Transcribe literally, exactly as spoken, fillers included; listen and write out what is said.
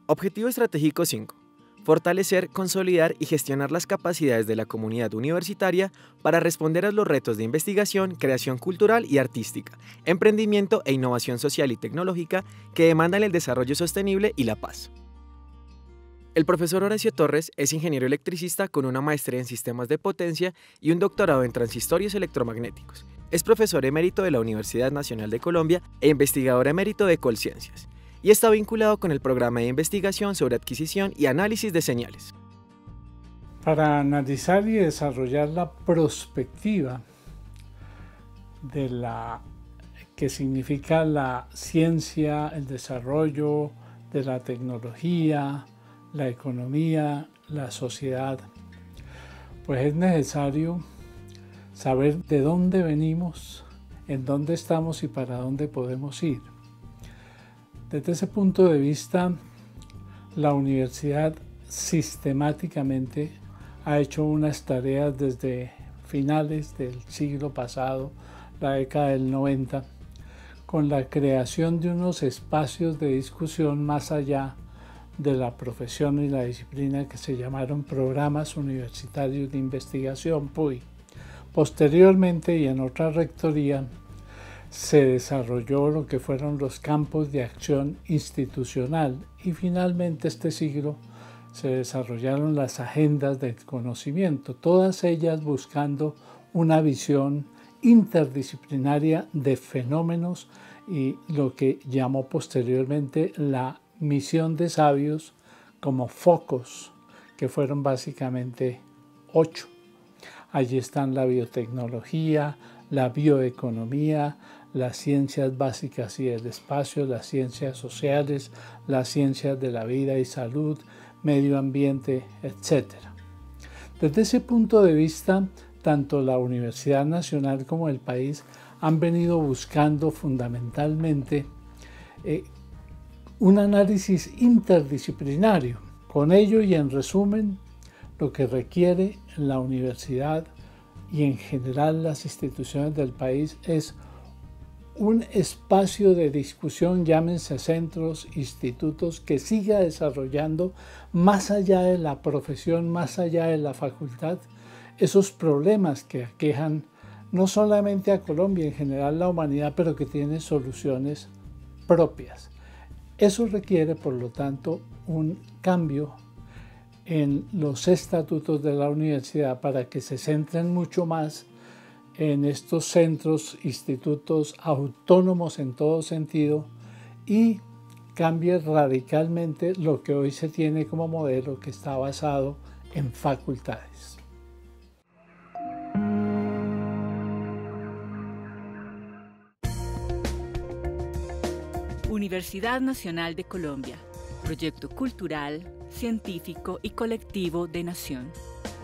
Objetivo estratégico cinco. Fortalecer, consolidar y gestionar las capacidades de la comunidad universitaria para responder a los retos de investigación, creación cultural y artística, emprendimiento e innovación social y tecnológica que demandan el desarrollo sostenible y la paz. El profesor Horacio Torres es ingeniero electricista con una maestría en sistemas de potencia y un doctorado en transistorios electromagnéticos. Es profesor emérito de la Universidad Nacional de Colombia e investigador emérito de Colciencias, y está vinculado con el programa de investigación sobre adquisición y análisis de señales. Para analizar y desarrollar la prospectiva de la que significa la ciencia, el desarrollo de la tecnología, la economía, la sociedad, pues es necesario saber de dónde venimos, en dónde estamos y para dónde podemos ir. Desde ese punto de vista, la universidad sistemáticamente ha hecho unas tareas desde finales del siglo pasado, la década del noventa, con la creación de unos espacios de discusión más allá de la profesión y la disciplina que se llamaron Programas Universitarios de Investigación, P U I. Posteriormente y en otra rectoría se desarrolló lo que fueron los campos de acción institucional y finalmente este siglo se desarrollaron las agendas del conocimiento, todas ellas buscando una visión interdisciplinaria de fenómenos y lo que llamó posteriormente la misión de sabios como focos, que fueron básicamente ocho. Allí están la biotecnología, la bioeconomía, las ciencias básicas y del espacio, las ciencias sociales, las ciencias de la vida y salud, medio ambiente, etcétera. Desde ese punto de vista, tanto la Universidad Nacional como el país han venido buscando fundamentalmente eh, un análisis interdisciplinario. Con ello y en resumen, lo que requiere la universidad y en general las instituciones del país es un espacio de discusión, llámense centros, institutos, que siga desarrollando más allá de la profesión, más allá de la facultad, esos problemas que aquejan no solamente a Colombia, en general la humanidad, pero que tienen soluciones propias. Eso requiere, por lo tanto, un cambio en los estatutos de la universidad para que se centren mucho más en estos centros, institutos autónomos en todo sentido y cambie radicalmente lo que hoy se tiene como modelo que está basado en facultades. Universidad Nacional de Colombia, proyecto cultural, científico y colectivo de nación.